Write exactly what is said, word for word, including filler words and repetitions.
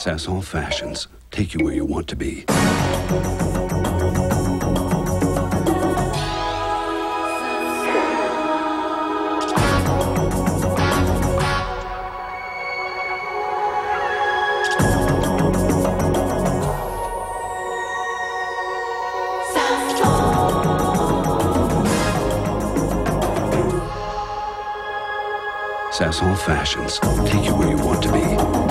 Sasson fashions take you where you want to be. Sasson fashions take you where you want to be.